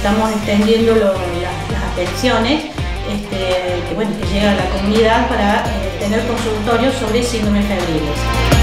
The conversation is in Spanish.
estamos extendiendo las atenciones que llega a la comunidad para tener consultorios sobre síndromes febriles.